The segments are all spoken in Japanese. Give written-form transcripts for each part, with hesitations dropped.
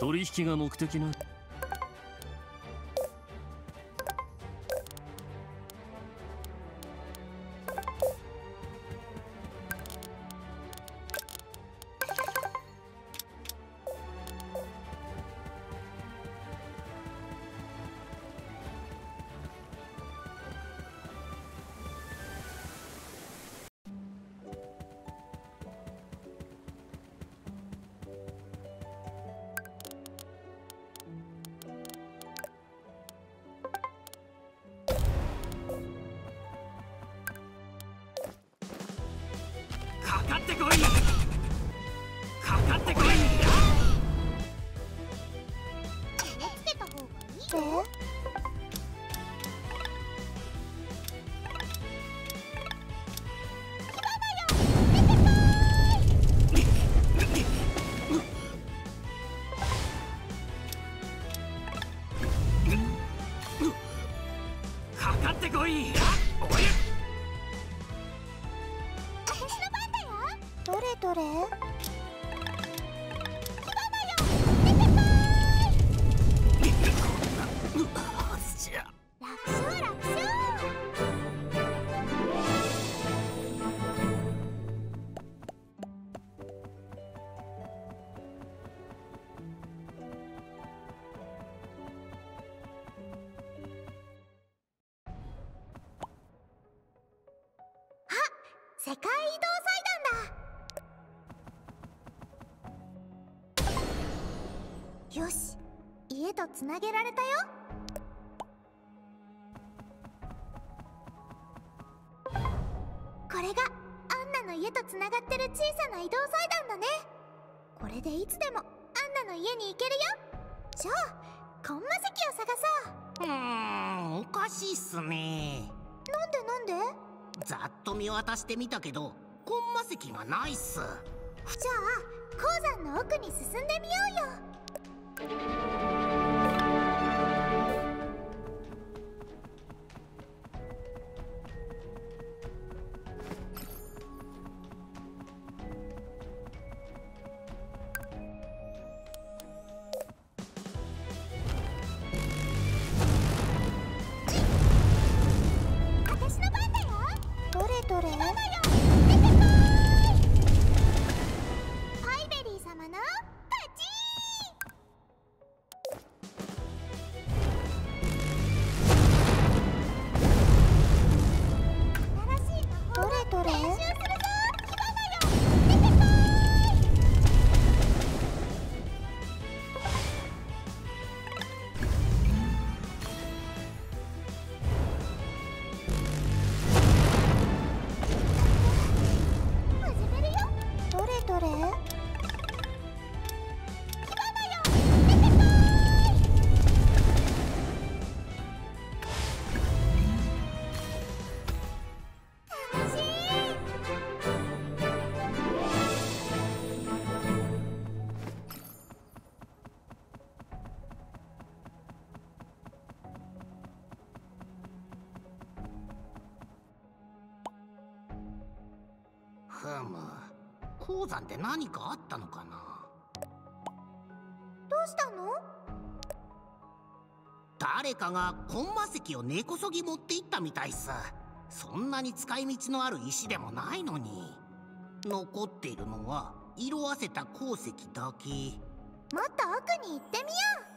取引が目的な。かかってこい、かかってこい。 気をつけた方がいいよ。 かかってこい。 どれどれ？楽勝楽勝。あ、世界移動祭壇だ。よし、家とつなげられたよ。これがアンナの家とつながってる小さな移動祭壇だね。これでいつでもアンナの家に行けるよ。じゃあコンマ石を探そう。 おかしいっすね。 なんでざっと見渡してみたけどコンマ石がないっす。 じゃあ鉱山の奥に進んでみようよ。私の番だよ。どれどれ？パイベリー様の勝ち。新しい魔法を練習するぞ。始めるよ。どれどれ？ ふむ、鉱山で何かあったのかな。 どうしたの？ 誰かがコンマ石を根こそぎ持っていったみたいっす。そんなに使い道のある石でもないのに。残っているのは色あせた鉱石だけ。 もっと奥に行ってみよう。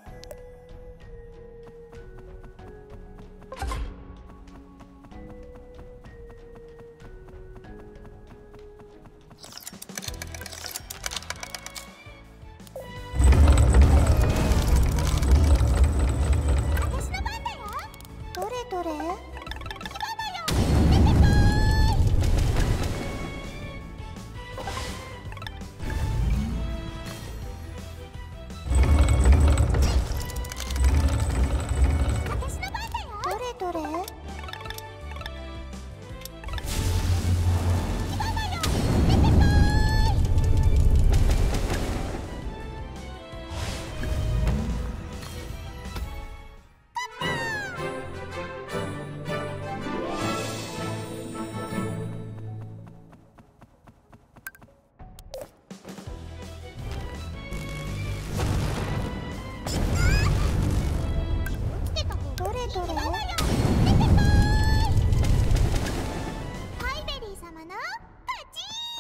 私の番だよ。どれどれ？どれ？ どれ？パイベリー様の勝ち。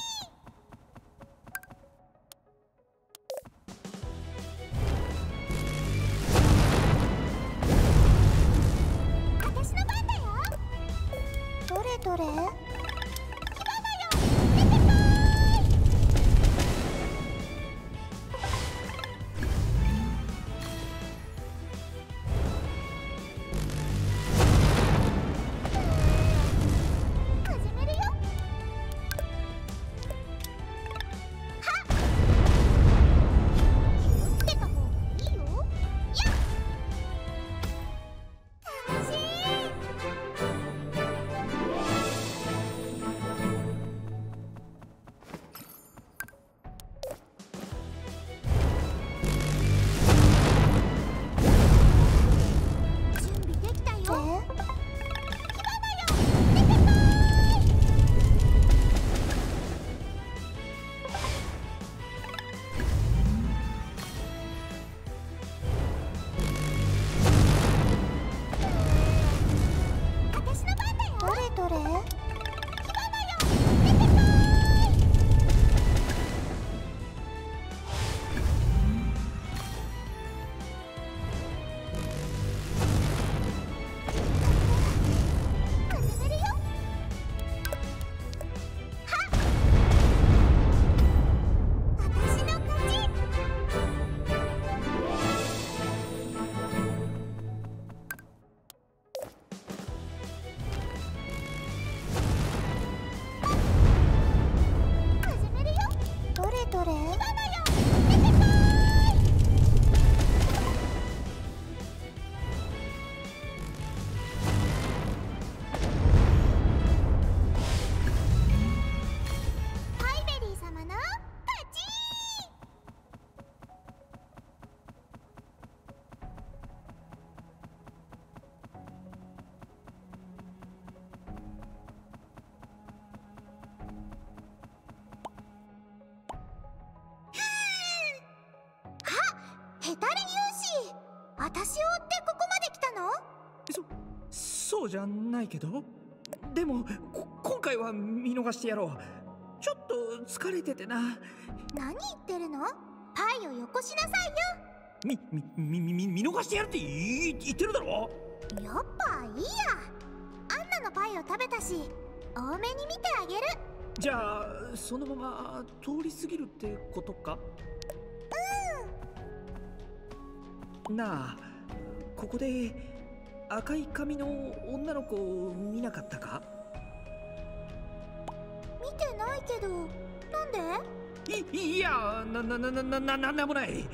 私の番だよ。どれどれ？ヘタレ勇士、私を追ってここまで来たの？ そうじゃないけど、でも今回は見逃してやろう。ちょっと疲れててな。 何言ってるの？パイをよこしなさいよ。 見逃してやるって言ってるだろ。 やっぱいいや。アンナのパイを食べたし、多めに見てあげる。 じゃあそのまま通り過ぎるってことか？なあ、ここで赤い髪の女の子を見なかったか？ 見てないけど、なんで？ いや、なんでもない。 なんだ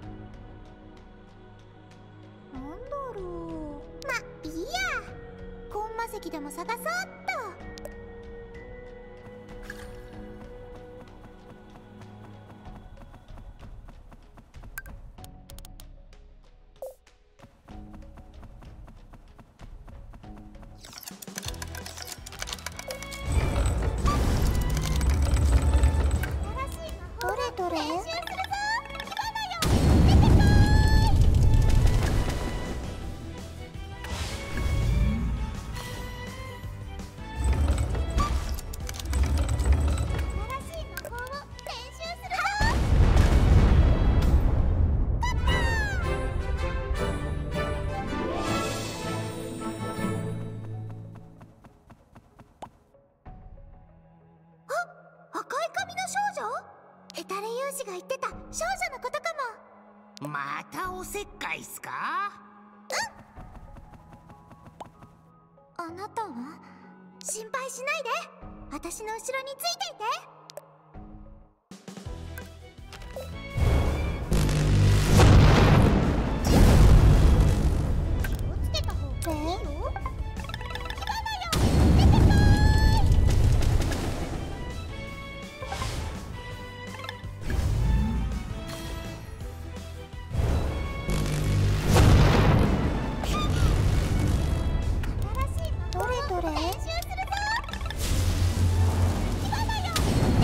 ろう。ま、いいや。コンマ石でも探そうっと。どれ？練習するぞ。ヘタレ勇士が言ってた少女のことかも。またおせっかいっすか？ あなたは心配しないで。私の後ろについていて。気をつけた方がいいよ。どれどれ？練習するぞ。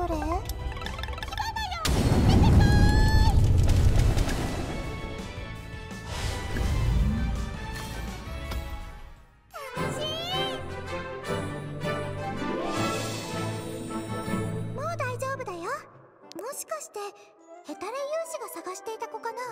どれ？もう大丈夫だよ。もしかしてヘタレ勇士が探していた子かな？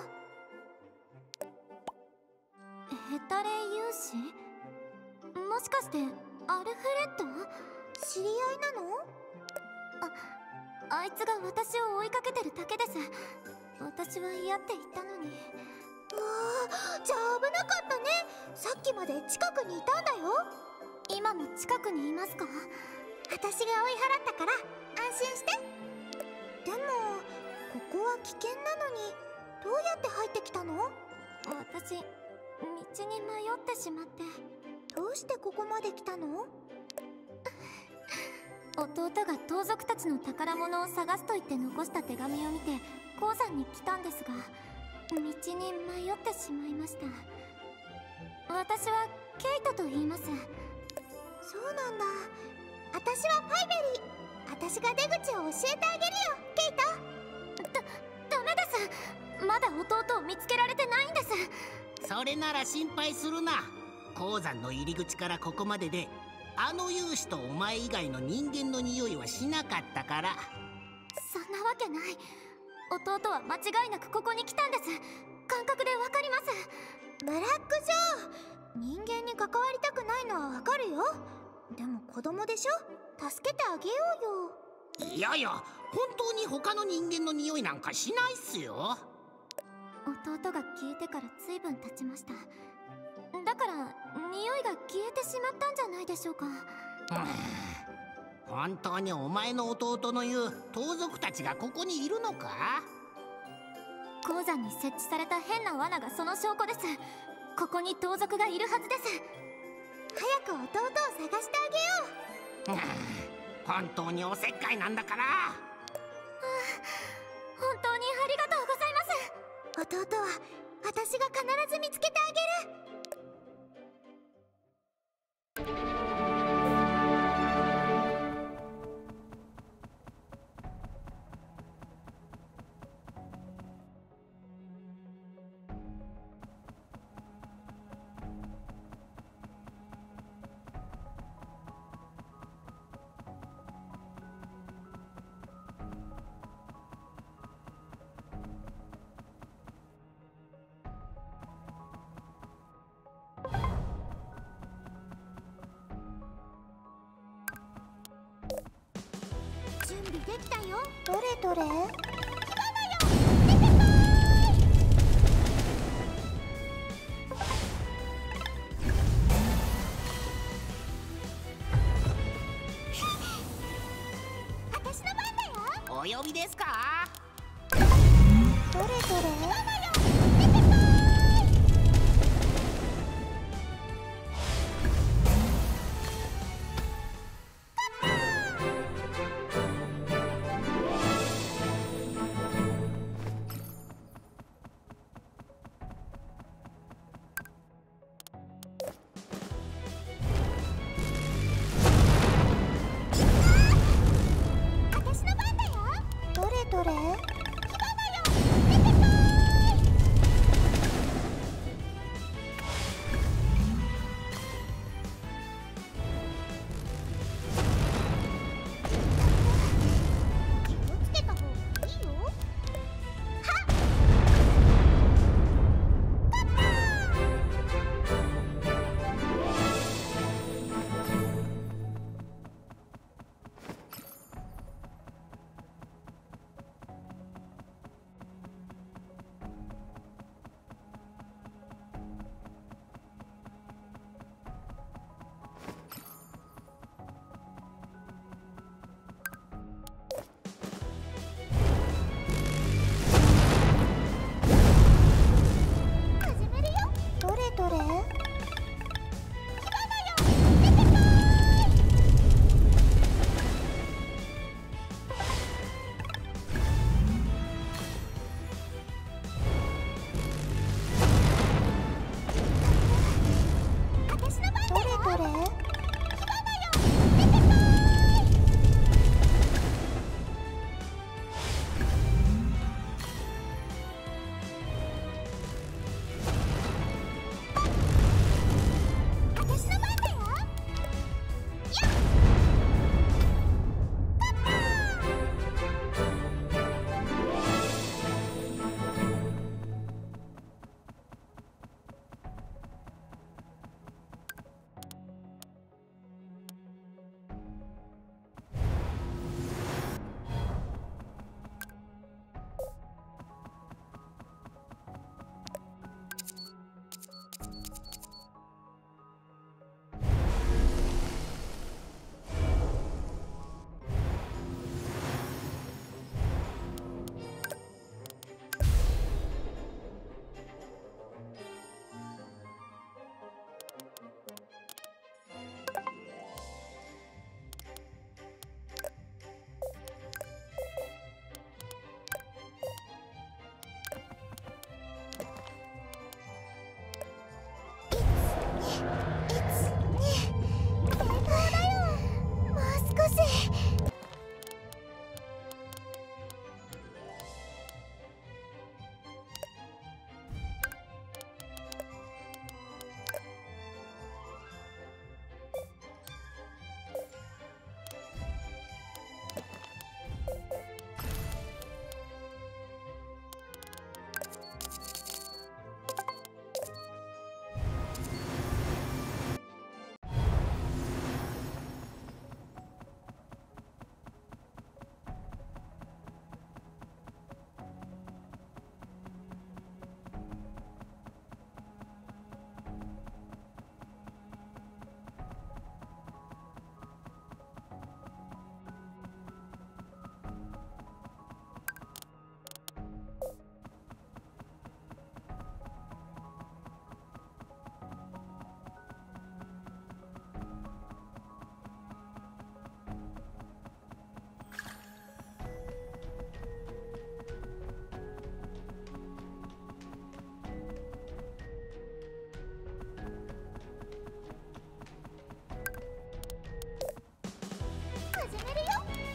ヘタレ勇士？もしかしてアルフレッド？知り合いなの？あいつが私を追いかけてるだけです。私は嫌って言ったのに。じゃあ危なかったね。さっきまで近くにいたんだよ。今も近くにいますか？私が追い払ったから安心して。でもここは危険なのにどうやって入ってきたの？私道に迷ってしまって。どうしてここまで来たの？弟が盗賊たちの宝物を探すと言って残した手紙を見て鉱山に来たんですが、道に迷ってしまいました。私はケイトと言います。そうなんだ。私はパイベリー。私が出口を教えてあげるよ、ケイト。ダメです。まだ弟を見つけられてないんです。 それなら心配するな。鉱山の入り口からここまでであの勇士とお前以外の人間の匂いはしなかったから。 そんなわけない。弟は間違いなくここに来たんです。感覚でわかります。ブラックジョー、人間に関わりたくないのはわかるよ。でも子供でしょ。助けてあげようよ。 いやいや、本当に他の人間の匂いなんかしないっすよ。 弟が消えてから随分経ちました。だから匂いが消えてしまったんじゃないでしょうか。 本当にお前の弟の言う盗賊たちがここにいるのか？ 鉱山に設置された変な罠がその証拠です。ここに盗賊がいるはずです。早く弟を探してあげよう。本当におせっかいなんだから。 本当にありがとうございます。弟は私が必ず見つけてあげる。準備できたよ。どれどれ？私の番だよ。 お呼びですか？ どれどれ？どれ？気をつけた方がいいよ。はっ！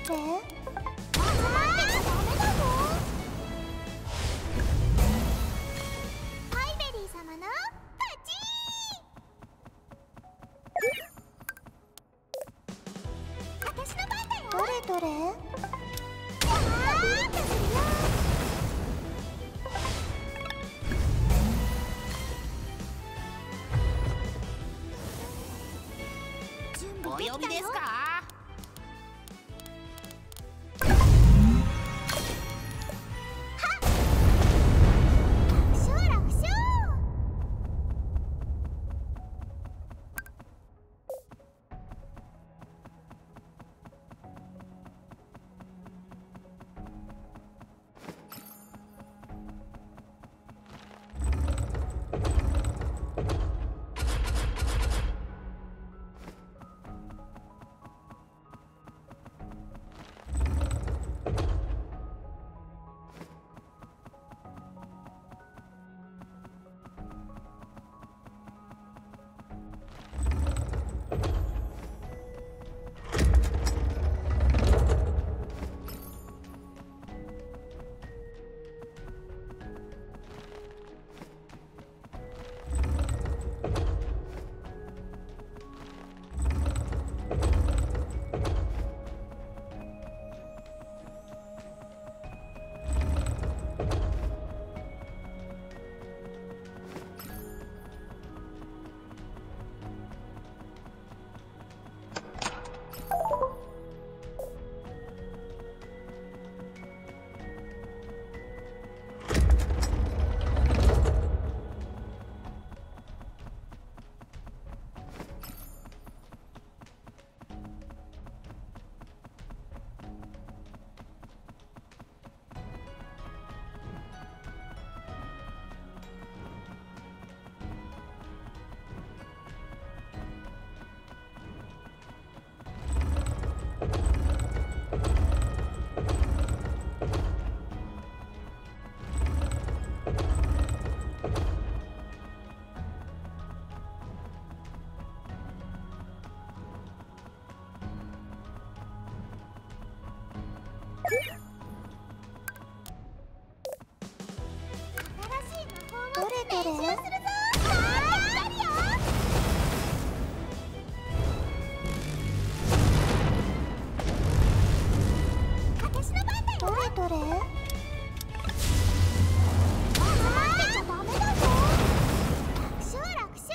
れ？集まってちゃダメだぞ。ハイベリー様の勝ち。私の番だよ。どれどれ？ お呼びですか？ どれどれ？私の番だよ。どれどれ？集まってちゃダメだぞ。楽勝楽勝。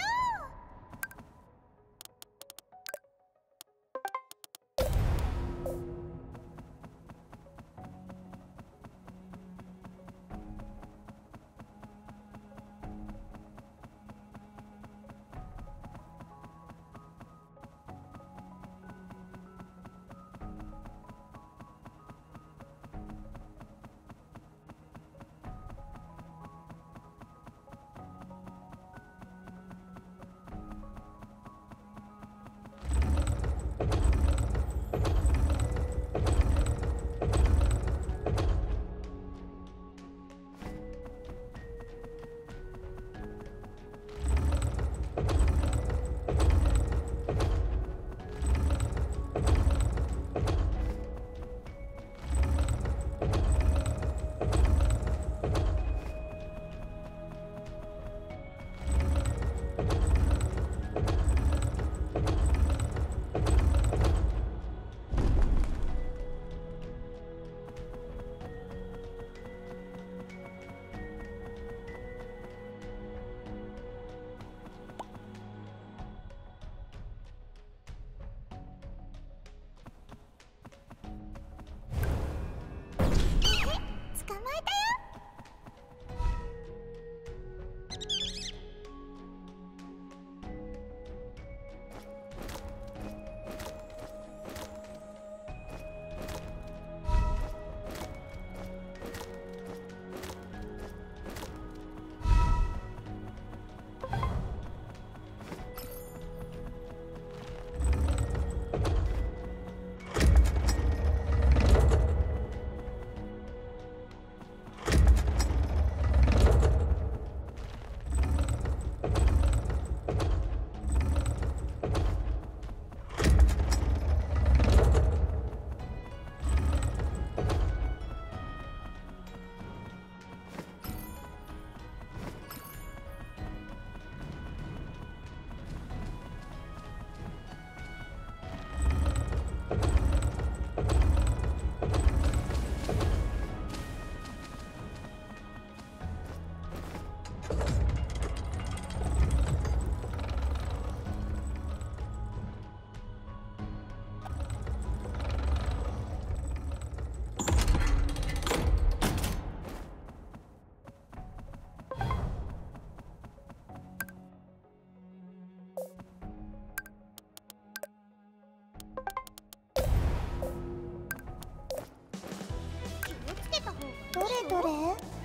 どれ。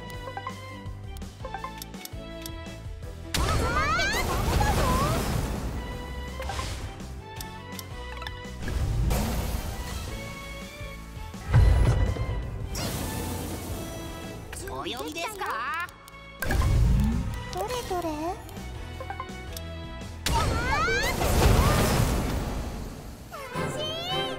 お呼びですか？ どれどれ。楽しい。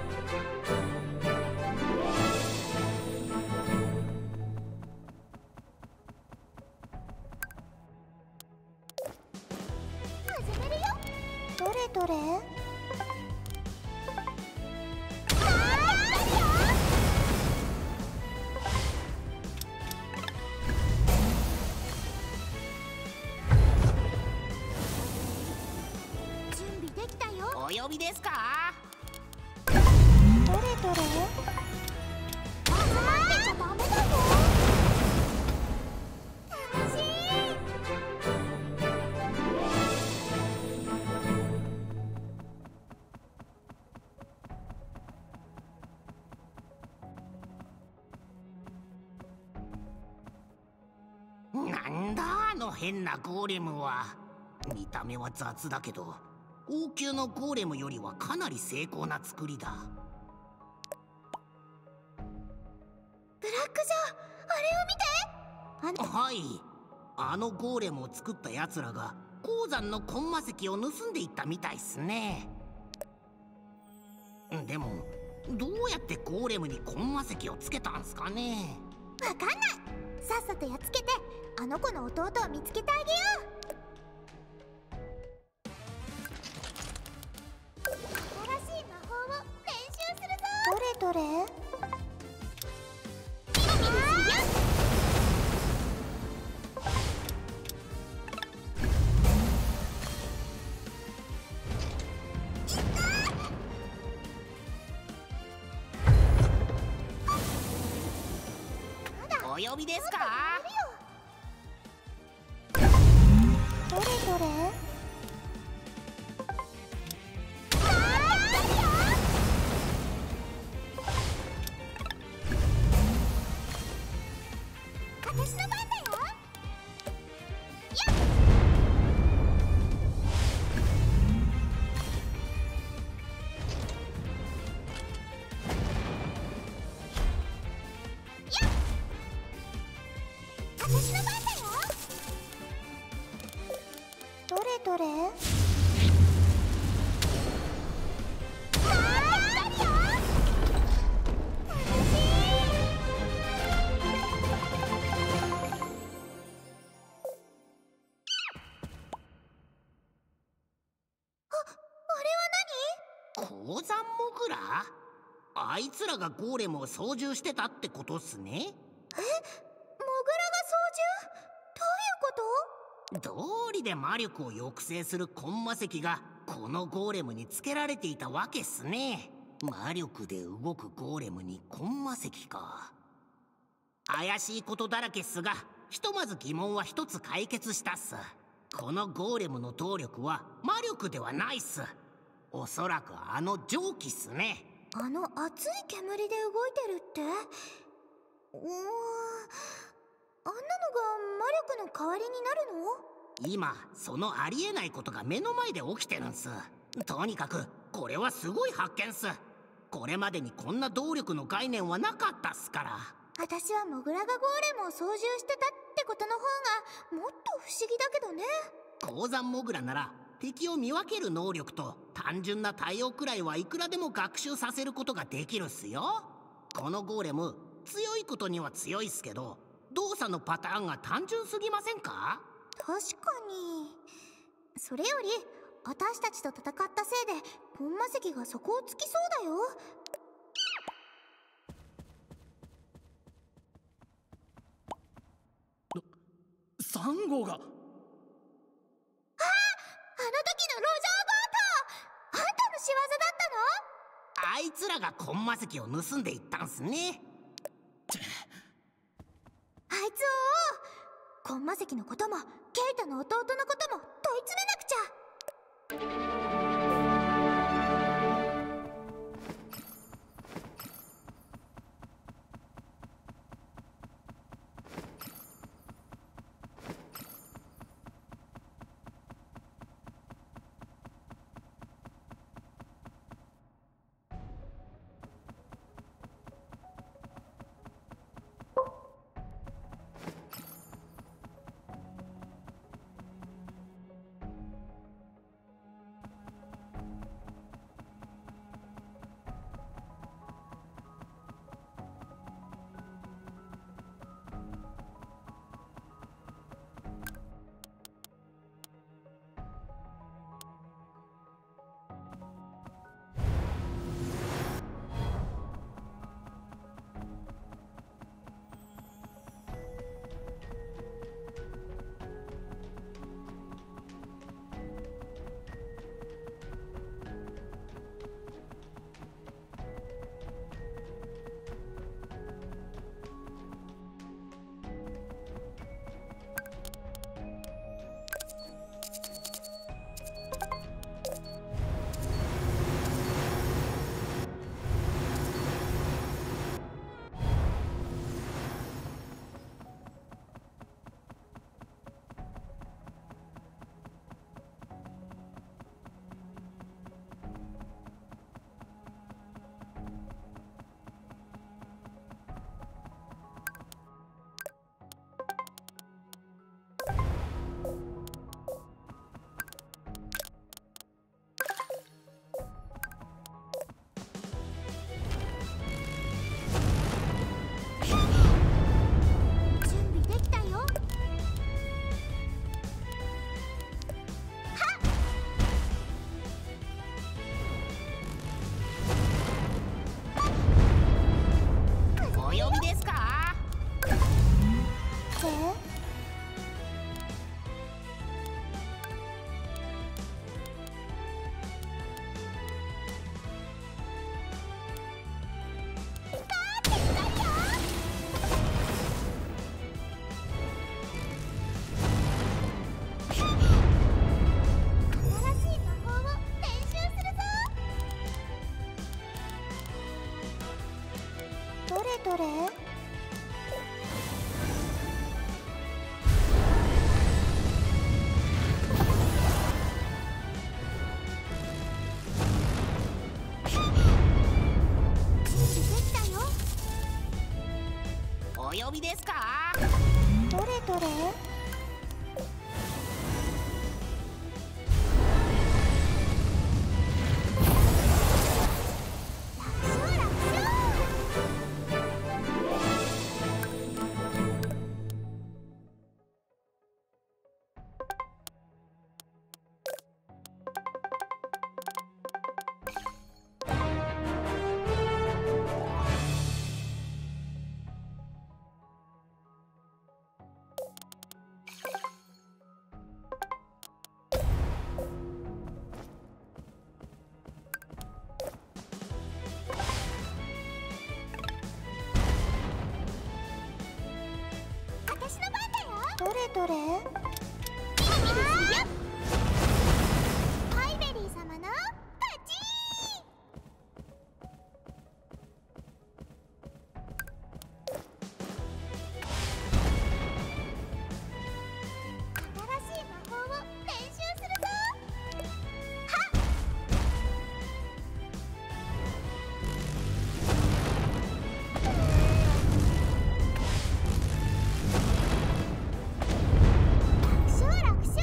始めるよ。どれどれ。準備できたよ。 お呼びですか？ どれどれ。集まってちゃダメだぞ。楽しい。 なんだあの変なゴーレムは。見た目は雑だけど王宮のゴーレムよりはかなり精巧な作りだ。 ブラックジョー、あれを見て。 はい、あのゴーレムを作った奴らが鉱山のコンマ石を盗んでいったみたいっすね。でもどうやってゴーレムにコンマ石をつけたんすかね。 わかんない。さっさとやっつけてあの子の弟を見つけてあげよう。新しい魔法を練習するぞ。どれどれ。ピリピリするよ。 お呼びですか？ どれどれ。私の番だよ。やっ。私の番だよ。どれどれ。 鉱山モグラ？あいつらがゴーレムを操縦してたってことっすね。 モグラが操縦？どういうこと？ 道理で魔力を抑制するコンマ石がこのゴーレムにつけられていたわけっすね。魔力で動くゴーレムにコンマ石か。怪しいことだらけっすが、ひとまず疑問は一つ解決したっす。このゴーレムの動力は魔力ではないっす。おそらくあの蒸気っすね。 あの熱い煙で動いてるって？あんなのが魔力の代わりになるの？ 今そのありえないことが目の前で起きてるんす。とにかくこれはすごい発見っす。これまでにこんな動力の概念はなかったっすから。 私はモグラがゴーレムを操縦してたってことの方がもっと不思議だけどね。 鉱山モグラなら敵を見分ける能力と単純な対応くらいはいくらでも学習させることができるっすよ。このゴーレム強いことには強いっすけど、動作のパターンが単純すぎませんか？ 確かに。それより私たちと戦ったせいでコンマ石が底をつきそうだよ。 3号が。 あの時の路上強盗、あんたの仕業だったの？ あいつらがコンマ石を盗んでいったんすね。 あいつをコンマ石のこともケイトの弟のことも問い詰めなくちゃ。 どれ。 お呼びですか？ どれどれ。私の番だよ。どれどれ。パイベリー様の勝ち。新しい魔法を練習するぞ。はっ。楽勝。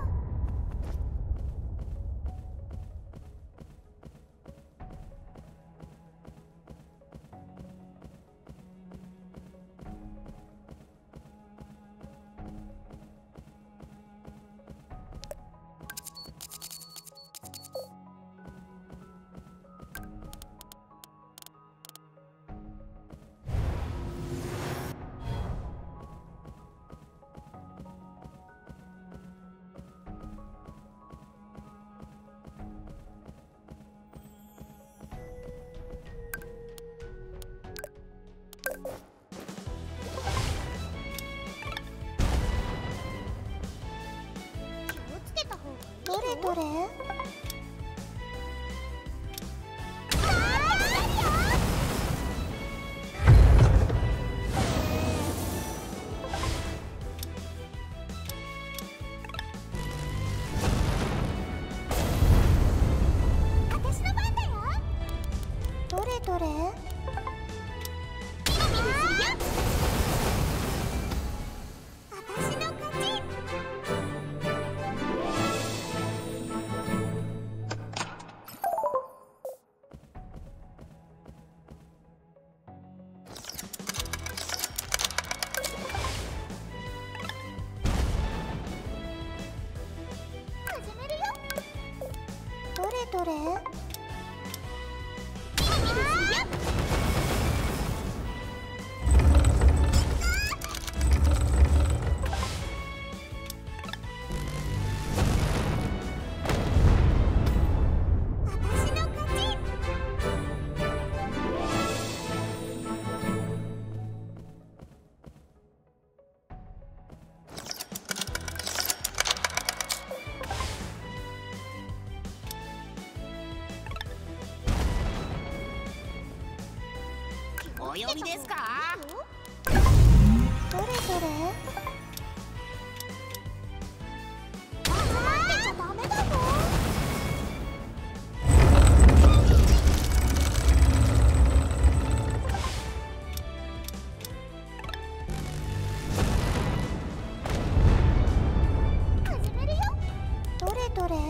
気をつけた方がいいよ。どれどれ。私の番だよ。どれどれ。私の勝ち。始めるよ。どれどれ。私の勝ち。 お呼びですか？ どれどれ。集まってちゃダメだぞ。始めるよ。どれどれ。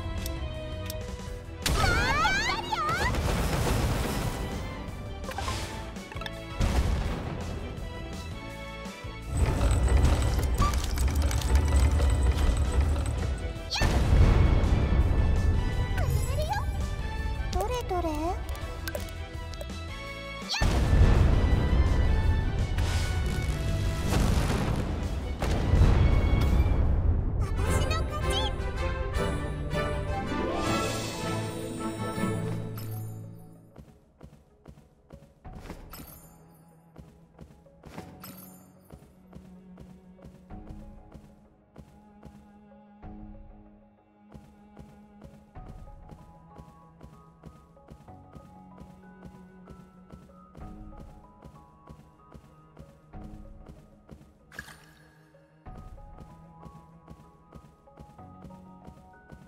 どれどれ。私の勝ち。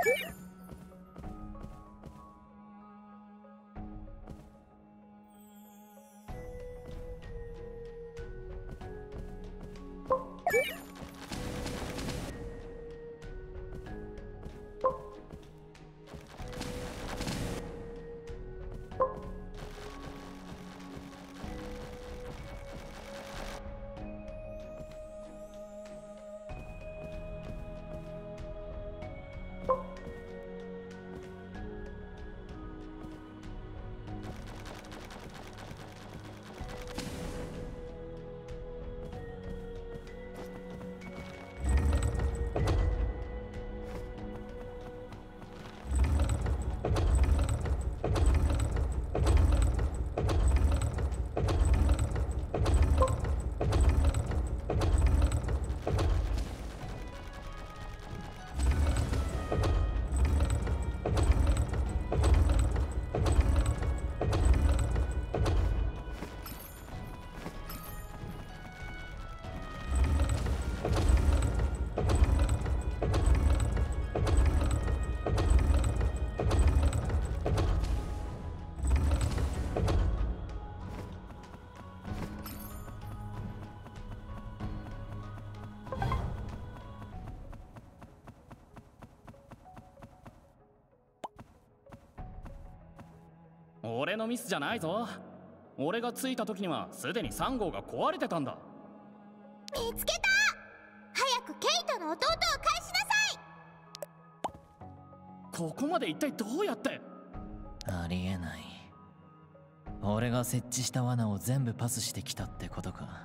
俺のミスじゃないぞ。俺が着いた時にはすでに3号が壊れてたんだ。 見つけた。早くケイトの弟を返しなさい。 ここまで一体どうやって？ ありえない。俺が設置した罠を全部パスしてきたってことか。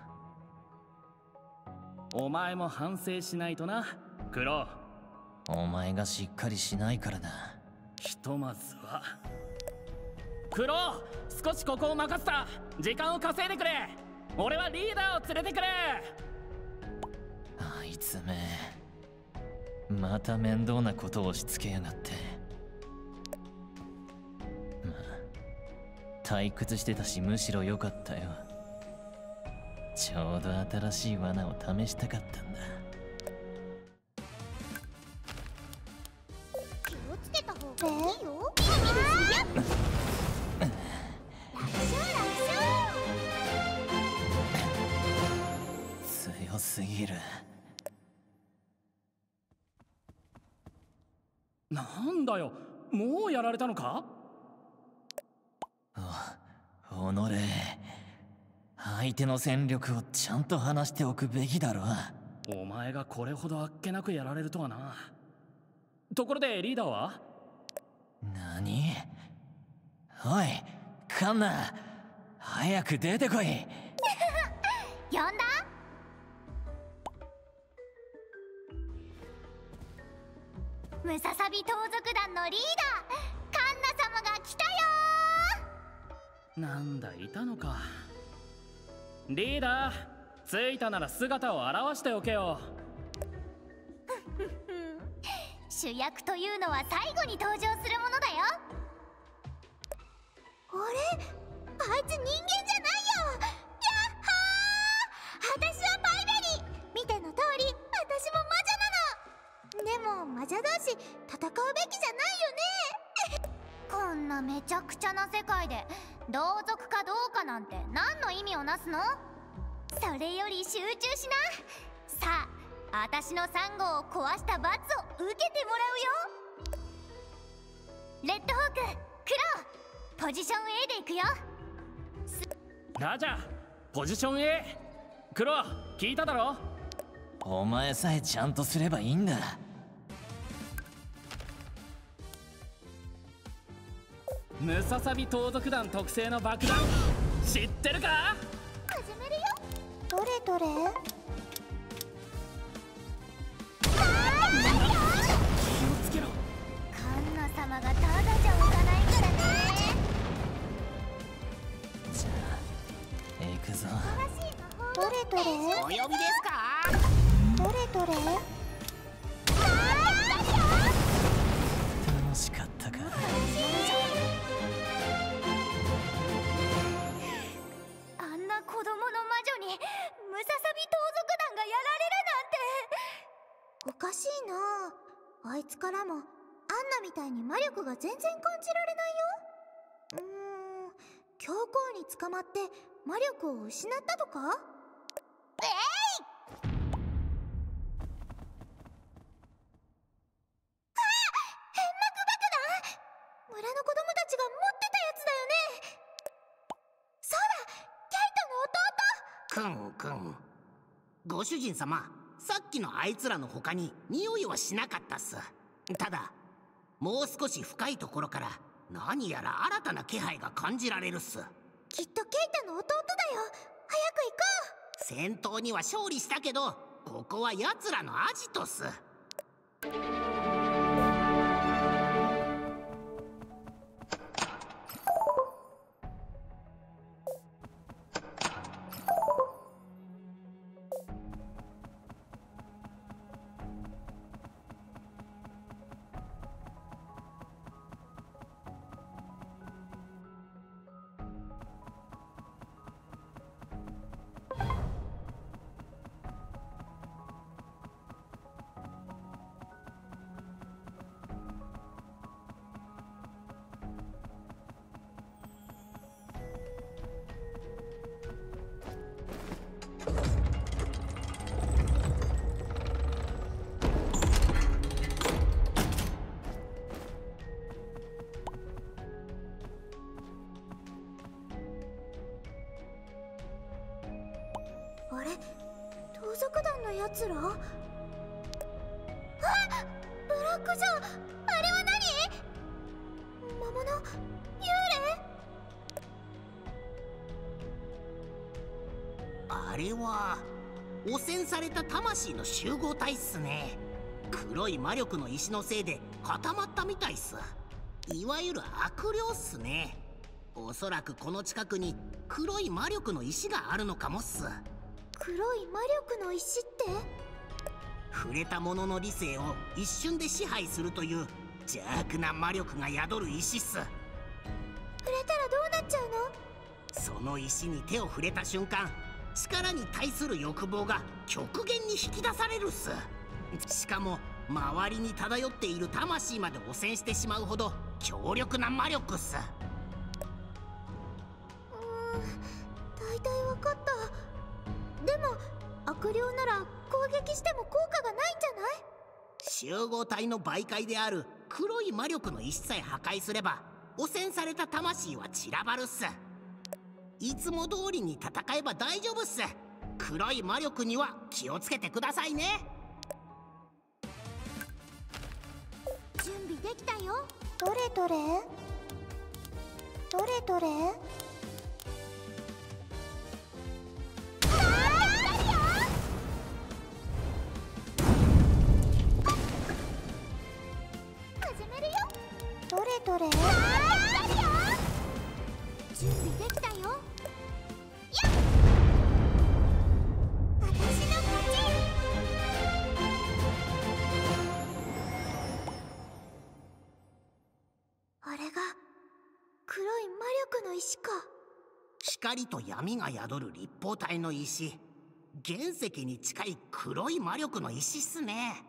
お前も反省しないとな、クロウ。 お前がしっかりしないからだ。 ひとまずはクロウ、少しここを任せた。時間を稼いでくれ。俺はリーダーを連れてくれ。 あいつめ、また面倒なことを押し付けやがって。まあ退屈してたし、むしろ良かったよ。ちょうど新しい罠を試したかったんだ。 気をつけた方がいいよ。 強すぎる。 なんだよ、もうやられたのか？ おのれ、相手の戦力をちゃんと話しておくべきだろ。 お前がこれほどあっけなくやられるとはな。ところでリーダーは？ 何？おいカンナ、早く出てこい。 呼んだ？ムササビ盗賊団のリーダーカンナ様が来たよー。なんだ、いたのか。リーダー、着いたなら姿を現しておけよ。 主役というのは最後に登場するものだよ。あれ、あいつ人間じゃないよ。やっはー、私はパイベリー。見ての通り私も魔女なの。でも魔女同士戦うべきじゃないよね。こんなめちゃくちゃな世界で同族かどうかなんて何の意味をなすの？それより集中しな。さあ、私のサンゴを壊した罰を受けてもらうよ。レッドホーク、クロウ、ポジション A で行くよ。 ラジャー、ポジション A。 クロウ、聞いただろ？ お前さえちゃんとすればいいんだ。 ムササビ盗賊団特製の爆弾知ってるか？ 始めるよ。どれどれ？ 気をつけろ。 カンナ様がただじゃおかないからね。 じゃあ行くぞ。 どれどれ？ お呼びですか？ どれどれ？ 楽しかったか？ あんな子供の魔女にムササビ盗賊団がやられるなんて。おかしいな。あいつからもアンナみたいに魔力が全然感じられないよ。教皇に捕まって魔力を失ったとか？村の子供たちが持ってたやつだよね。そうだ、ケイトの弟。 くんご主人様、さっきのあいつらの他に匂いはしなかったっす。ただもう少し深いところから何やら新たな気配が感じられるっす。 きっとケイタの弟だよ。早く行こう。 戦闘には勝利したけど、ここは奴らのアジトっす。 あれ、盗賊団のやつら？あ、ブラックジョー、あれは何？魔物？幽霊？ あれは汚染された魂の集合体っすね。黒い魔力の石のせいで固まったみたいっす。いわゆる悪霊っすね。おそらくこの近くに黒い魔力の石があるのかもっす。 黒い魔力の石って？ 触れたものの理性を一瞬で支配するという邪悪な魔力が宿る石っす。 触れたらどうなっちゃうの？ その石に手を触れた瞬間、力に対する欲望が極限に引き出されるっす。しかも周りに漂っている魂まで汚染してしまうほど強力な魔力っす。 大体わかった。でも悪霊なら攻撃しても効果がないんじゃない？ 集合体の媒介である黒い魔力の石さえ破壊すれば汚染された魂は散らばるっす。いつも通りに戦えば大丈夫っす。黒い魔力には気をつけてくださいね。 準備できたよ。どれどれ？どれどれ？どれどれ？準備できたよ。やっ！私の勝ち！あれが黒い魔力の石か。 光と闇が宿る立方体の石、原石に近い黒い魔力の石っすね。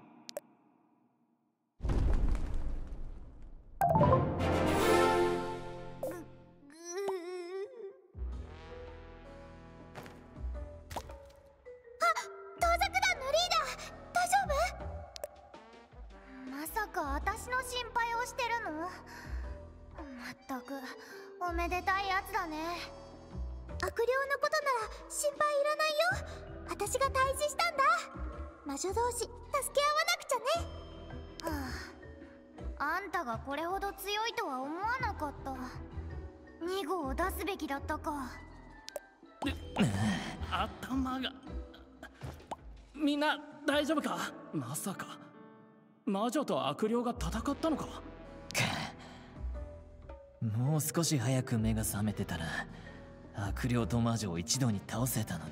私の心配をしてるの？まったくおめでたいやつだね。悪霊のことなら心配いらないよ。私が退治したんだ。魔女同士助け合わなくちゃね。あんたがこれほど強いとは思わなかった。2号を出すべきだったか。 頭が。みんな大丈夫か？まさか魔女と悪霊が戦ったのか？ もう少し早く目が覚めてたら悪霊と魔女を一度に倒せたのに。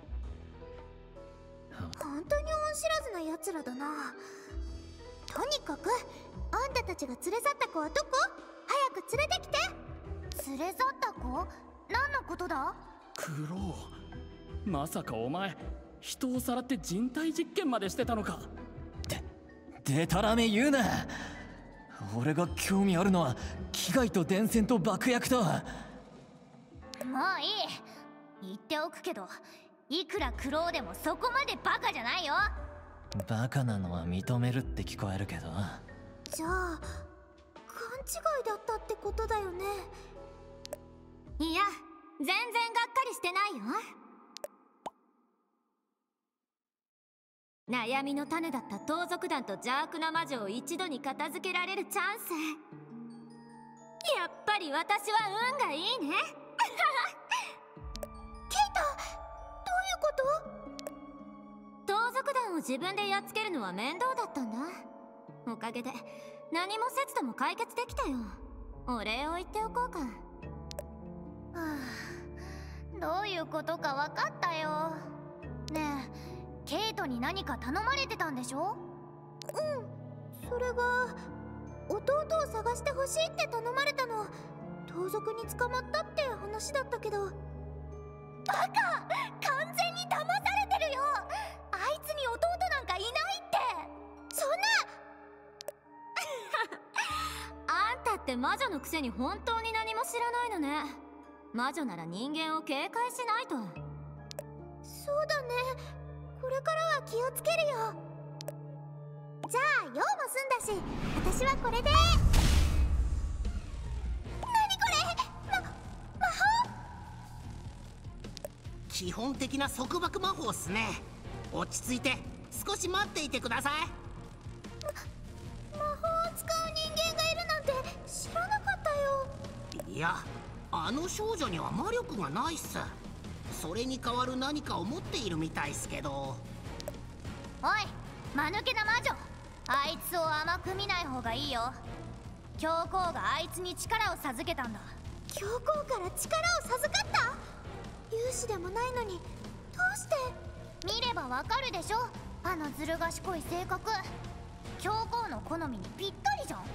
本当に恩知らずな奴らだな。とにかくあんたたちが連れ去った子はどこ？早く連れてきて。連れ去った子？何のことだ？ クロウ、まさかお前人をさらって人体実験までしてたのか？ でたらめ言うな。 俺が興味あるのは機械と電線と爆薬だ。 もういい。言っておくけど、いくらクロウでもそこまでバカじゃないよ。 バカなのは認めるって聞こえるけど。 じゃあ勘違いだったってことだよね。いや、全然がっかりしてないよ。悩みの種だった盗賊団と邪悪な魔女を一度に片付けられるチャンス。やっぱり私は運がいいね。ケイト、どういうこと？盗賊団を自分でやっつけるのは面倒だったんだ。おかげで何もせずとも解決できたよ。お礼を言っておこうか。はあ、どういうことか分かったよ。ねえ、ケイトに何か頼まれてたんでしょ？うん、それが弟を探してほしいって頼まれたの。盗賊に捕まったって話だったけど。バカ！完全に騙されてるよ。あいつに弟なんかいないって。そんなあんたって魔女のくせに本当に何も知らないのね。魔女なら人間を警戒しないと。そうだね、これからは気をつけるよ。じゃあ用も済んだし、私はこれで。何これ？魔法？ 基本的な束縛魔法っすね。落ち着いて少し待っていてください。 魔法を使う人間がいるなんて知らなかったよ。 いや、あの少女には魔力がないっす。それに代わる何かを持っているみたいっすけど。 おい、間抜けな魔女、あいつを甘く見ない方がいいよ。教皇があいつに力を授けたんだ。教皇から力を授かった？勇士でもないのに、どうして？見ればわかるでしょ、あのずる賢い性格。教皇の好みにぴったりじゃん。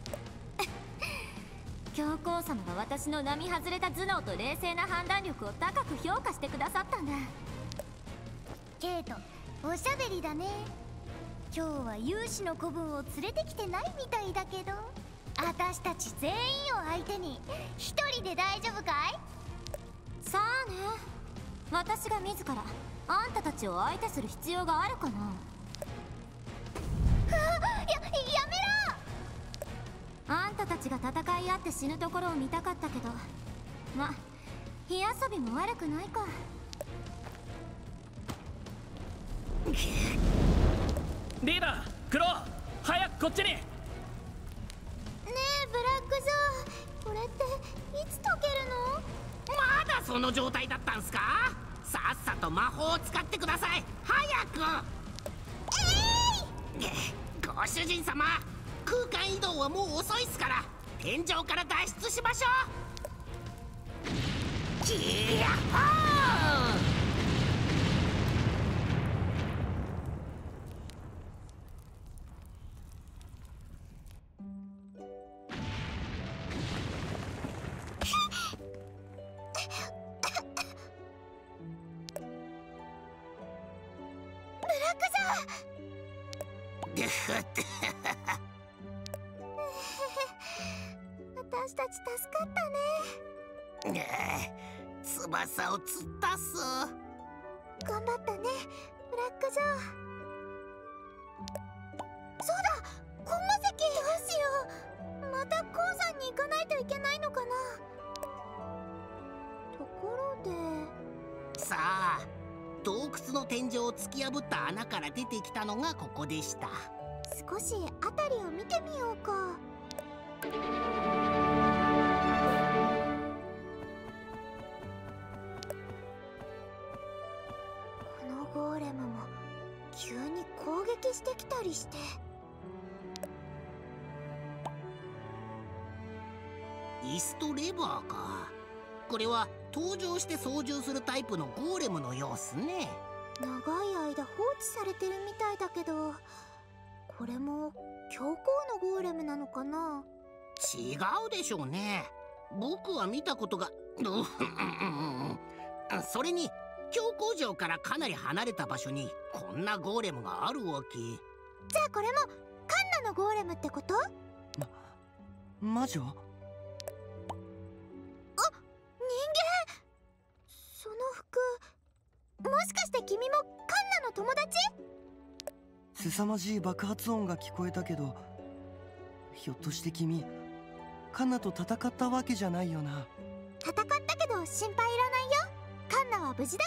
教皇様が私の並外れた頭脳と冷静な判断力を高く評価してくださったんだ。ケイト、おしゃべりだね。今日は勇士の子分を連れてきてないみたいだけど、私たち全員を相手に一人で大丈夫かい？さあね、私が自らあんたたちを相手する必要があるかな。やめろ！あんたたちが戦い合って死ぬところを見たかったけど、ま、火遊びも悪くないか。 リーダー、クロウ、早くこっちに。 ねえブラックジョー、これっていつ解けるの？ まだその状態だったんすか？さっさと魔法を使ってください、早く。ご主人様、空間移動はもう遅いっすから、天井から脱出しましょう。キヤッホー！ 私たち助かったね。 翼をつったっす。 頑張ったね、ブラックジョー。そうだ、コンマ石。どうしよう、また鉱山に行かないといけないのかな。ところでさあ、洞窟の天井を突き破った穴から出てきたのがここでした。 少し辺りを見てみようか。このゴーレムも急に攻撃してきたりして。 イスとレバーか。これは登場して操縦するタイプのゴーレムのようっすね。 長い間放置されてるみたいだけど、これも教皇のゴーレムなのかな？ 違うでしょうね。僕は見たことがそれに教皇城からかなり離れた場所にこんなゴーレムがあるわけ。 じゃあこれもカンナのゴーレムってこと？ 魔女？ あ、人間。その服、もしかして君もカンナの友達？ 凄まじい爆発音が聞こえたけど、ひょっとして君カンナと戦ったわけじゃないよな。 戦ったけど心配いらないよ。カンナは無事だから。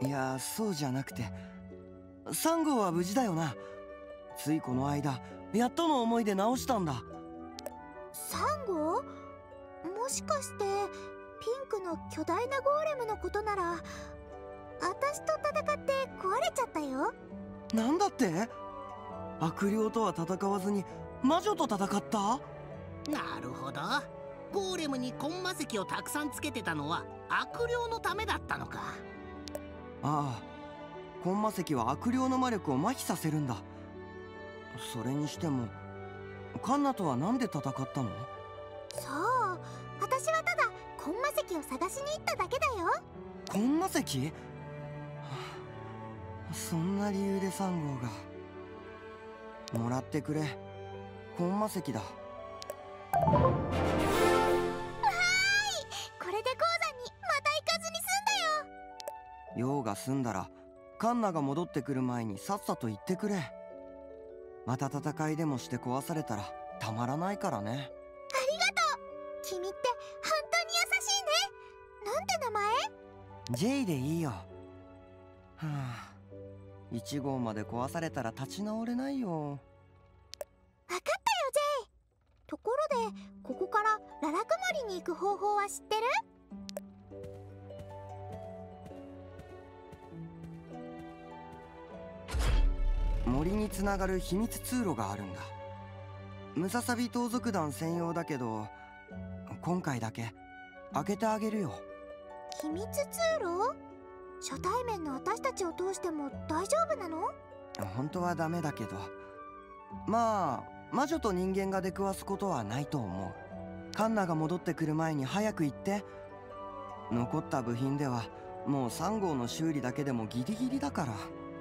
いや、そうじゃなくて、サンゴは無事だよな。ついこの間やっとの思いで直したんだ。 サンゴ？もしかしてピンクの巨大なゴーレムのことなら、私と戦って壊れちゃったよ。 なんだって？悪霊とは戦わずに魔女と戦った？ なるほど。ゴーレムにコンマ石をたくさんつけてたのは悪霊のためだったのか。 ああ、コンマ石は悪霊の魔力を麻痺させるんだ。それにしてもカンナとはなんで戦ったの？ そう、私はただコンマ石を探しに行っただけだよ。 コンマ石？はあ、そんな理由でサンゴが。もらってくれ、コンマ石だ。 これで鉱山にまた行かずに済んだよ。 用が済んだらカンナが戻ってくる前にさっさと言ってくれ。また戦いでもして壊されたらたまらないからね。 ありがとう。君って本当に優しいね。なんて名前？ ジェイでいいよ。はあ、1号まで壊されたら立ち直れないよ。 わかったよ、ジェイ。ところでここからララクモリに行く方法は知ってる？ 森につながる秘密通路があるんだ。ムササビ盗賊団専用だけど、今回だけ開けてあげるよ。 秘密通路？初対面の私たちを通しても大丈夫なの？ 本当はダメだけど、まあ魔女と人間が出くわすことはないと思う。カンナが戻ってくる前に早く行って。残った部品ではもう3号の修理だけでもギリギリだから。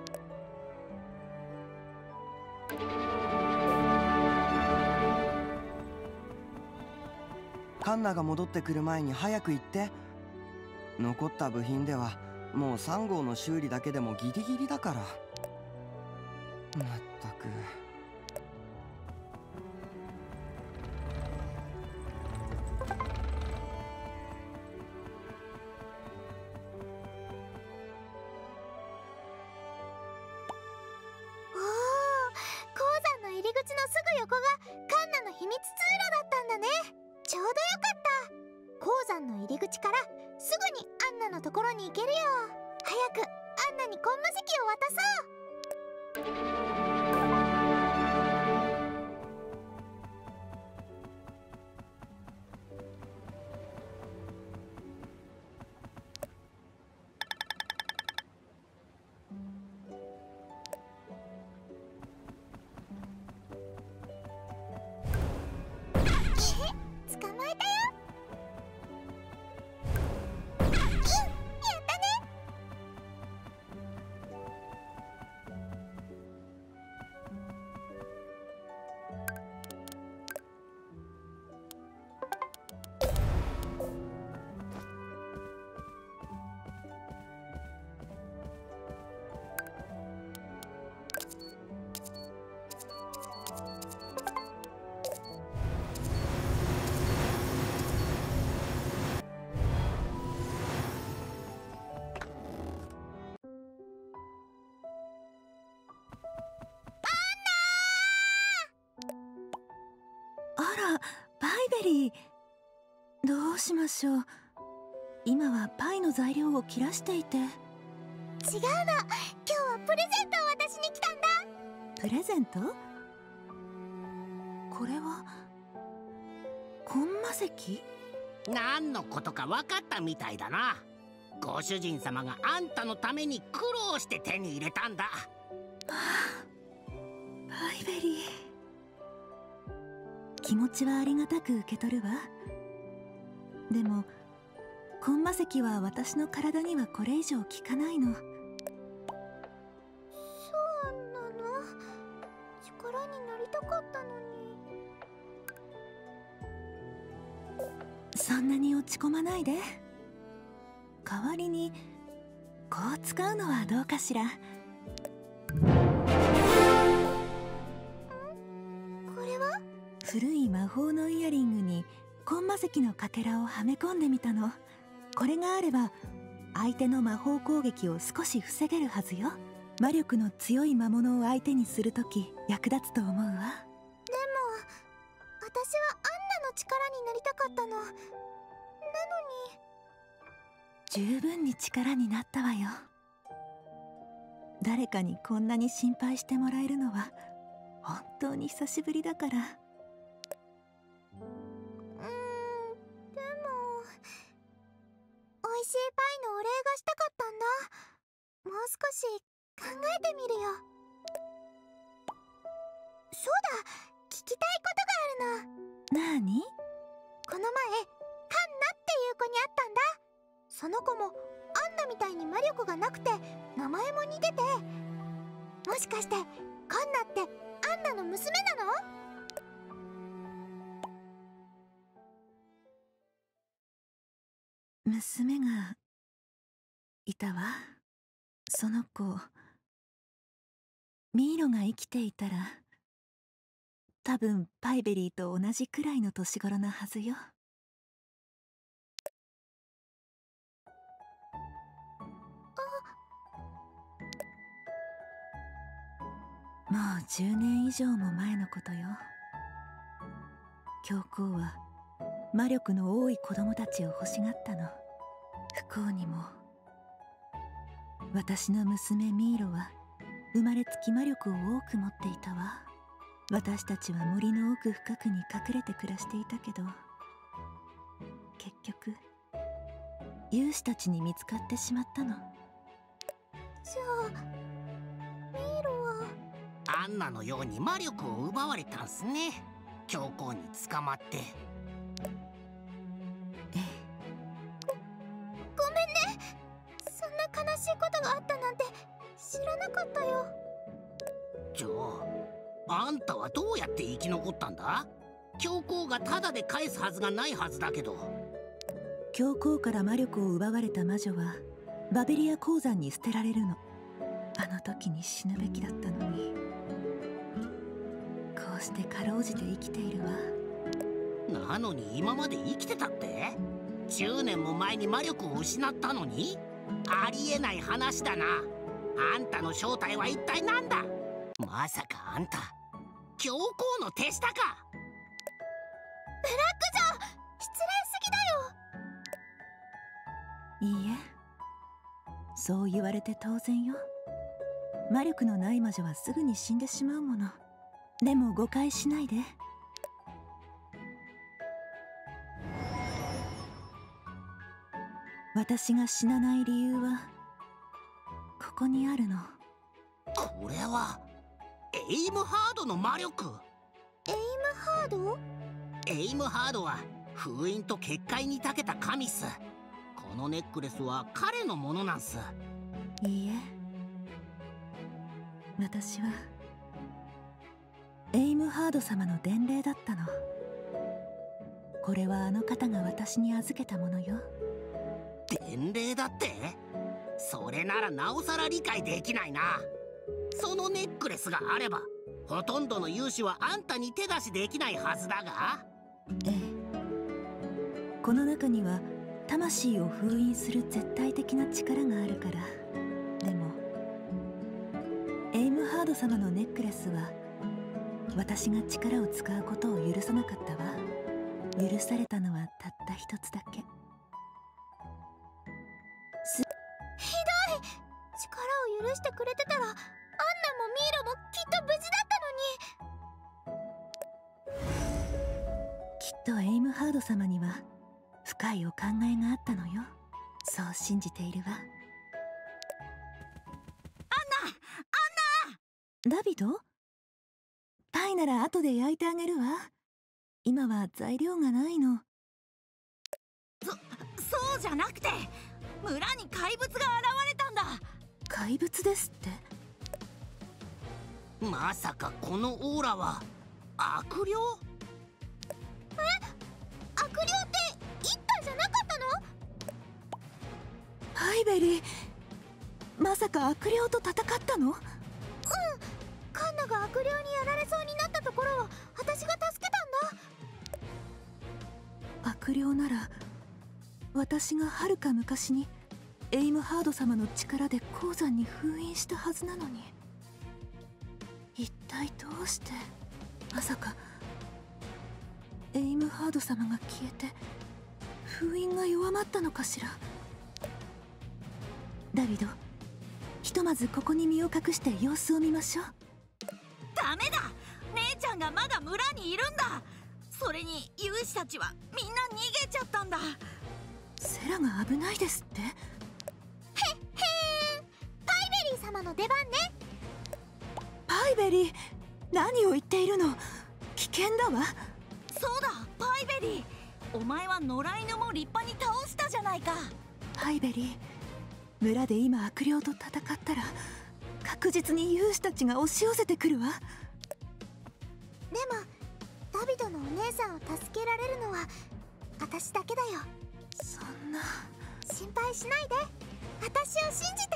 カンナが戻ってくる前に早く行って。残った部品ではもう3号の修理だけでもギリギリだから。まったく。 おー、鉱山の入り口のすぐ横がカンナの秘密通路だったんだね。ちょうどよかった。鉱山の入り口からすぐにアンナのところに行けるよ。早くアンナにコンマ石を渡そう。捕まえたよ。やったね。 あら、パイベリー。どうしましょう。今はパイの材料を切らしていて。 違うの。今日はプレゼントを渡しに来たんだ。 プレゼント？これはコンマ石？ 何のことか分かったみたいだな。ご主人様があんたのために苦労して手に入れたんだ。 パイベリー、気持ちはありがたく受け取るわ。でもコンマ石は私の体にはこれ以上効かないの。 そうなの？力になりたかったのに。 そんなに落ち込まないで。代わりにこう使うのはどうかしら。 これは古い魔法のイヤリングにコンマ石のかけらをはめ込んでみたの。これがあれば相手の魔法攻撃を少し防げるはずよ。魔力の強い魔物を相手にするとき役立つと思うわ。 でも私はアンナの力になりたかったの。なのに十分に力になったわよ。誰かにこんなに心配してもらえるのは本当に久しぶりだから。 でも美味しいパイのお礼がしたかったんだ。もう少し考えてみるよ。そうだ、聞きたいことがあるの。 なーに？ この前カンナっていう子に会ったんだ。その子もアンナみたいに魔力がなくて名前も似てて、もしかしてカンナってアンナの娘なの？ 娘がいたわ。その子、ミイロが生きていたら多分パイベリーと同じくらいの年頃なはずよ。もう10年以上も前のことよ。教皇は魔力の多い子供たちを欲しがったの。不幸にも私の娘ミイロは生まれつき魔力を多く持っていたわ。私たちは森の奥深くに隠れて暮らしていたけど、結局勇士たちに見つかってしまったの。 じゃあミイロはアンナのように魔力を奪われたんすね。教皇に捕まって。 ごめんね。そんな悲しいことがあったなんて知らなかったよ。 じゃああんたはどうやって生き残ったんだ？教皇がタダで返すはずがないはずだけど。 教皇から魔力を奪われた魔女はバベリア鉱山に捨てられるの。あの時に死ぬべきだったのに、こうしてかろうじて生きているわ。 なのに今まで生きてたって？ 10 年も前に魔力を失ったのに？ありえない話だな。あんたの正体は一体何だ？まさかあんた教皇の手下か？ ブラックジョー、失礼すぎだよ。 いいえ、そう言われて当然よ。魔力のない魔女はすぐに死んでしまうもの。でも誤解しないで。私が死なない理由はここにあるの。 これはエイムハードの魔力。 エイムハード？ エイムハードは封印と結界に長けた神っす。このネックレスは彼のものなんす。 いいえ、私はエイムハード様の伝令だったの。これはあの方が私に預けたものよ。 伝令だって？それならなおさら理解できないな。そのネックレスがあればほとんどの勇士はあんたに手出しできないはずだが。 ええ、この中には魂を封印する絶対的な力があるから。でもエイムハード様のネックレスは私が力を使うことを許さなかったわ。許されたのはたった一つだけ。 ひどい。力を許してくれてたらアンナもミイロもきっと無事だったのに。 きっとエイムハード様には深いお考えがあったのよ。そう信じているわ。ダビド？パイなら後で焼いてあげるわ。今は材料がないの。 そうじゃなくて、村に怪物が現れたんだ。 怪物ですって？ まさかこのオーラは悪霊？ 悪霊っていつベリー、まさか悪霊と戦ったの？ カンナが悪霊にやられそうになったところを私が助けたんだ。 悪霊なら私がはるか昔にエイムハード様の力で鉱山に封印したはずなのに、一体どうして。まさかエイムハード様が消えて封印が弱まったのかしら。ダビド、ひとまずここに身を隠して様子を見ましょう。 ダメだ、姉ちゃんがまだ村にいるんだ。それに勇士たちはみんな逃げちゃったんだ。 セラが危ないですって？ へっへーん、パイベリー様の出番ね。 パイベリー、何を言っているの？危険だわ。 そうだ、パイベリー、お前は野良犬も立派に倒したじゃないか。 パイベリー、村で今悪霊と戦ったら確実に勇士たちが押し寄せてくるわ。 でもダビドのお姉さんを助けられるのは私だけだよ。 そんな。 心配しないで、私を信じて。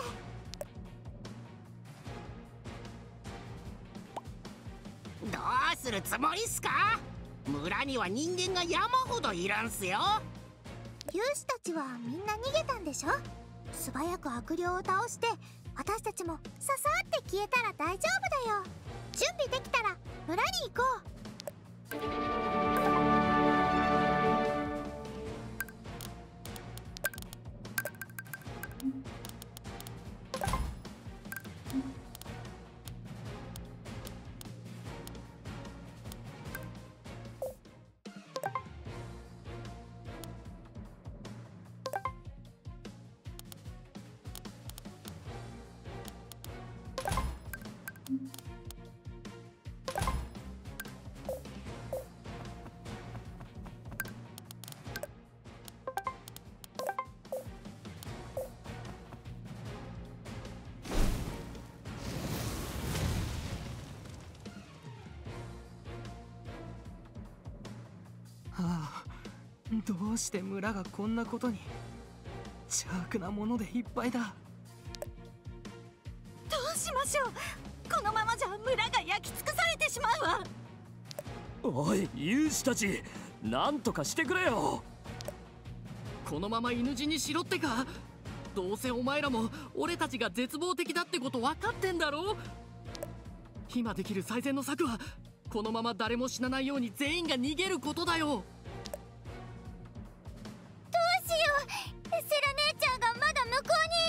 どうするつもりっすか？村には人間が山ほどいるんすよ。 勇士たちはみんな逃げたんでしょ。素早く悪霊を倒して私たちもささって消えたら大丈夫だよ。準備できたら村に行こう。 はあ、どうして村がこんなことに。邪悪なものでいっぱいだ。 どうしましょう。このままじゃ村が焼き尽くされてしまうわ。 おい、勇士たち、なんとかしてくれよ。このまま犬死にしろってか。どうせお前らも俺たちが絶望的だってこと分かってんだろ。今できる最善の策はこのまま誰も死なないように全員が逃げることだよ。 どうしよう、セラ姉ちゃんがまだ向こ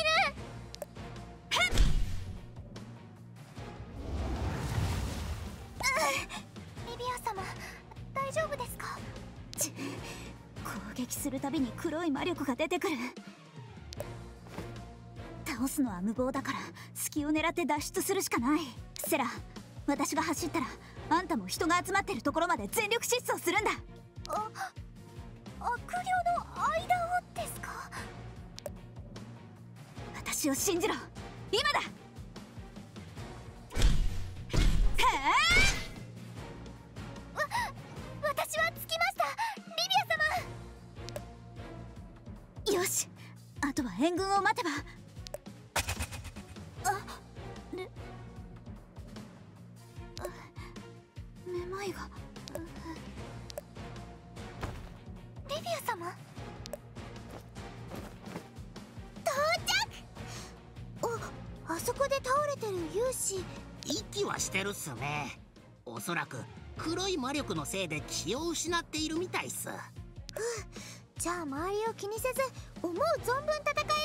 うにいる。リビア様、大丈夫ですか？ 攻撃するたびに黒い魔力が出てくる。倒すのは無謀だから隙を狙って脱出するしかない。セラ、私が走ったらあんたも人が集まってるところまで全力疾走するんだ。 悪霊の間をですか？ 私を信じろ、今だ。 私は着きました、リビア様。 よし、あとは援軍を待てば。めまいが。 リビア様、到着。あそこで倒れてる勇士。 息はしてるっすね。おそらく黒い魔力のせいで気を失っているみたいっす。 じゃあ周りを気にせず思う存分戦えるね。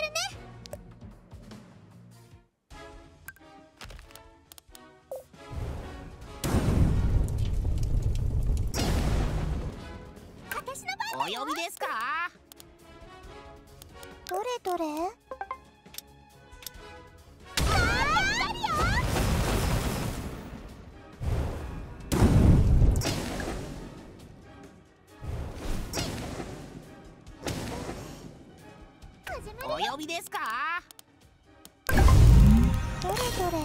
私の番だよ。 お呼びですか？ どれどれ？ お呼びですか？ どれどれ？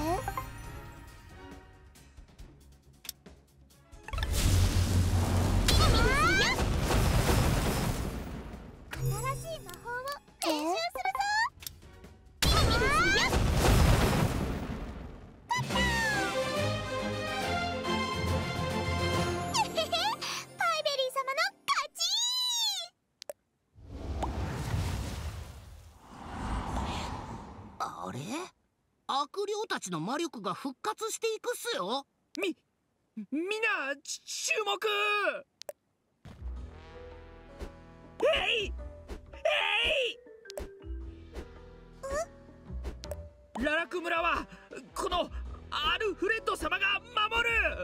新しい魔法を練習するぞ。 れ悪霊たちの魔力が復活していくっすよ。 みんな注目。ララク村はこのアルフレッド様が守る。 アルフレ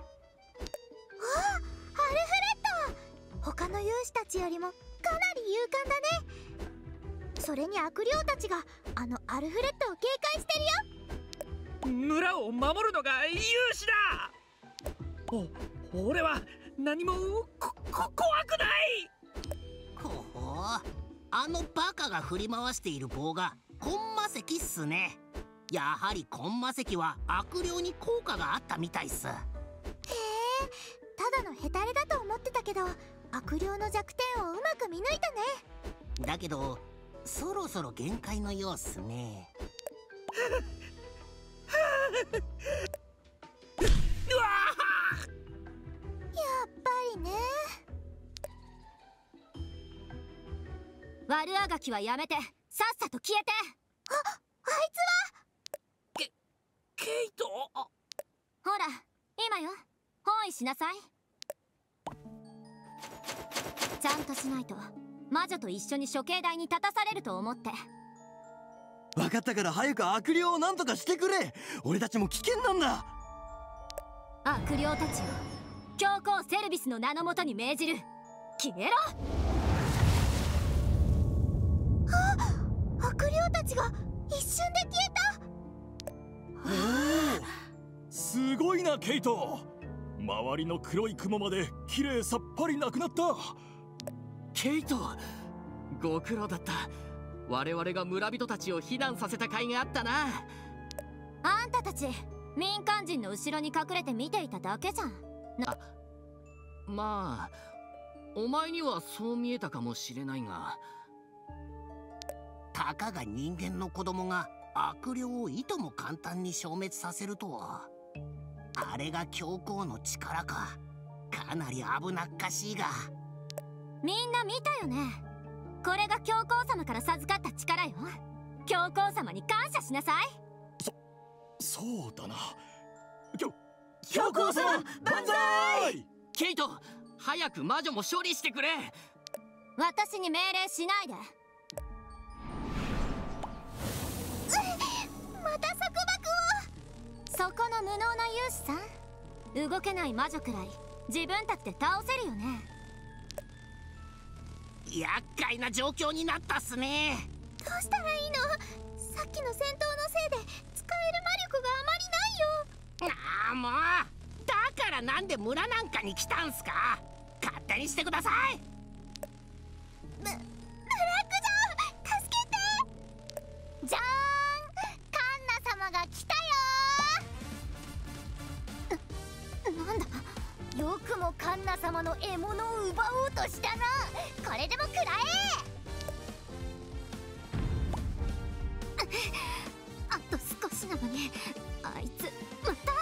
ッド、他の勇士たちよりもかなり勇敢だね。それに悪霊たちがあのアルフレッドを警戒してるよ。 村を守るのが勇士だ。俺は何も怖くない。 ほほう、あのバカが振り回している棒がコンマ石っすね。やはりコンマ石は悪霊に効果があったみたいっす。 へえ、ただのヘタレだと思ってたけど、悪霊の弱点をうまく見抜いたね。 だけどそろそろ限界のようっすね。 うわやっぱりね。 悪あがきはやめて、さっさと消えて。 あいつはケイト。 ほら今よ、包囲しなさい。ちゃんとしないと魔女と一緒に処刑台に立たされると思って。 分かったから早く悪霊を何とかしてくれ。俺たちも危険なんだ。 悪霊たちを教皇セルビスの名のもとに命じる。消えろ。 悪霊たちが一瞬で消えた。 すごいなケイト。周りの黒い雲まで綺麗さっぱりなくなった。 ケイト、ご苦労だった。我々が村人たちを避難させた甲斐があったな。 あんたたち民間人の後ろに隠れて見ていただけじゃん。 まあお前にはそう見えたかもしれないが、 たかが人間の子供が悪霊をいとも簡単に消滅させるとは。あれが教皇の力か。かなり危なっかしいが。 みんな見たよね。これが教皇様から授かった力よ。教皇様に感謝しなさい。 そうだな。教皇様万歳。 ケイト、早く魔女も処理してくれ。 私に命令しないで。 また束縛を。 そこの無能な勇士さん、動けない魔女くらい自分たちで倒せるよね。 厄介な状況になったっすね。 どうしたらいいの。さっきの戦闘のせいで使える魔力があまりないよ。 ああもう、だからなんで村なんかに来たんすか。勝手にしてください。 ブラックジョー、助けて。じゃーん、カンナ様が来たよ。なんだ、よくもカンナ様の獲物を奪おうとしたな。これでも食らえ。あと少しなのに、あいつまた。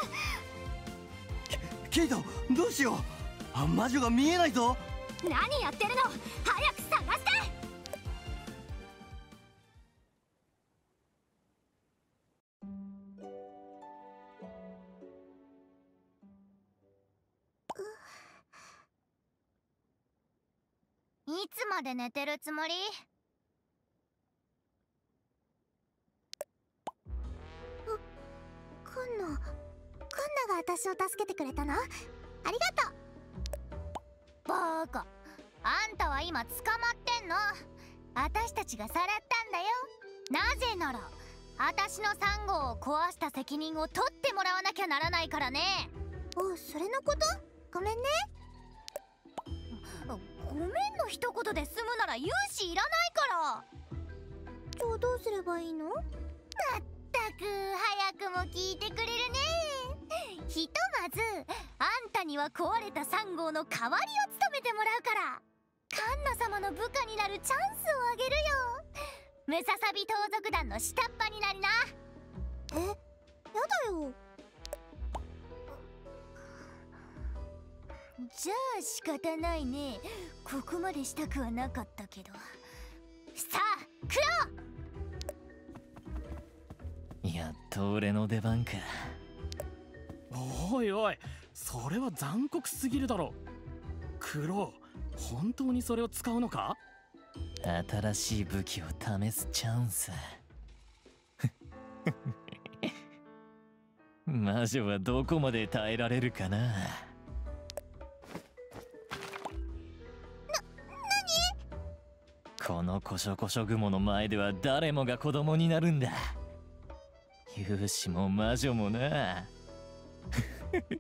ケイト、どうしよう。魔女が見えないぞ。 何やってるの、早く探して。 いつまで寝てるつもり？カンナが私を助けてくれたの？ありがとう。バーカ、あんたは今捕まってんの。私たちがさらったんだよ。なぜなら私のサンゴを壊した責任を取ってもらわなきゃならないからね。お、それのこと？ごめんね。ごめんの一言で済むなら勇士いらないから。じゃあどうすればいいの？まったく早くも聞いてくれるね。ひとまずあんたには壊れた3号の代わりを務めてもらうから、カンナ様の部下になるチャンスをあげるよ。ムササビ盗賊団の下っ端になりな。え、やだよ。じゃあ仕方ないね。ここまでしたくはなかったけど。さあ、クロと俺の出番か。 おいおい、それは残酷すぎるだろ。クロウ、本当にそれを使うのか？ 新しい武器を試すチャンス。魔女はどこまで耐えられるかな。このコショコショ雲の前では誰もが子供になるんだ。勇士も魔女もな。 やめて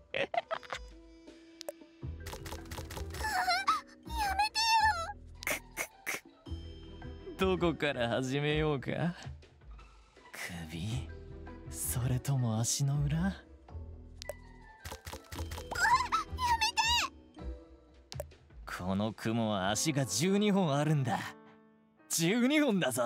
よ。どこから始めようか。首、それとも足の裏？ やめて。 この雲は足が12本あるんだ。12本だぞ。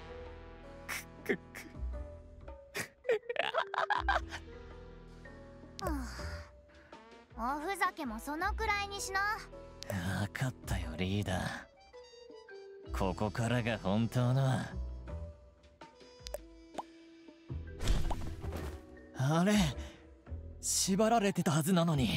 おふざけもそのくらいにしな。 分かったよリーダー。ここからが本当の。あれ、縛られてたはずなのに。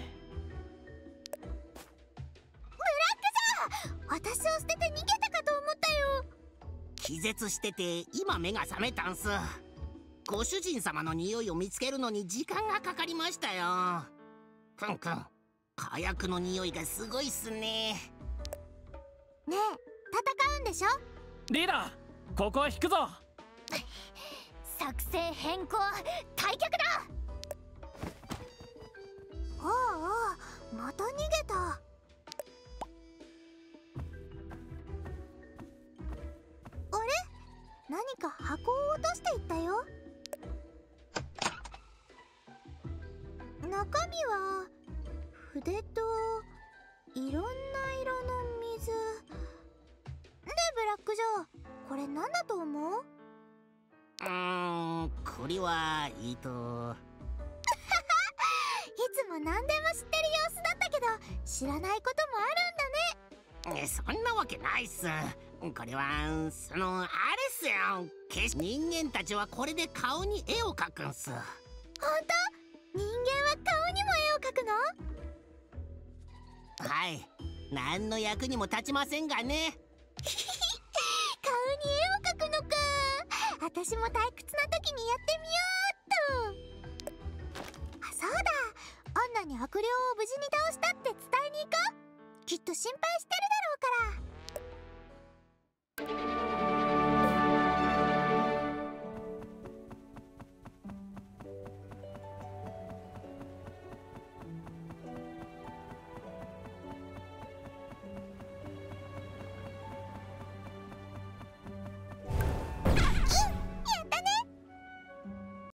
ブラックさん、私を捨てて逃げたかと思ったよ。 気絶してて今目が覚めたんす。ご主人様の匂いを見つけるのに時間がかかりましたよ。くんくん、火薬の匂いがすごいっすね。 ねえ、戦うんでしょ？ リーダー、ここは引くぞ。 作戦変更、退却だ。おうおう、また逃げた。あれ？何か箱を落としていったよ。中身は筆といろんな色の水で、ブラック・ジョー、これ何だと思う？ これはいつも何でも知ってる様子だったけど、知らないこともあるんだね。 そんなわけないっす。これはあれっすよ。人間たちはこれで顔に絵を描くんす。 ほんと？人間は顔にも絵を描くの？ はい、何の役にも立ちませんがね。 顔に絵を描くのか。私も退屈な時にやって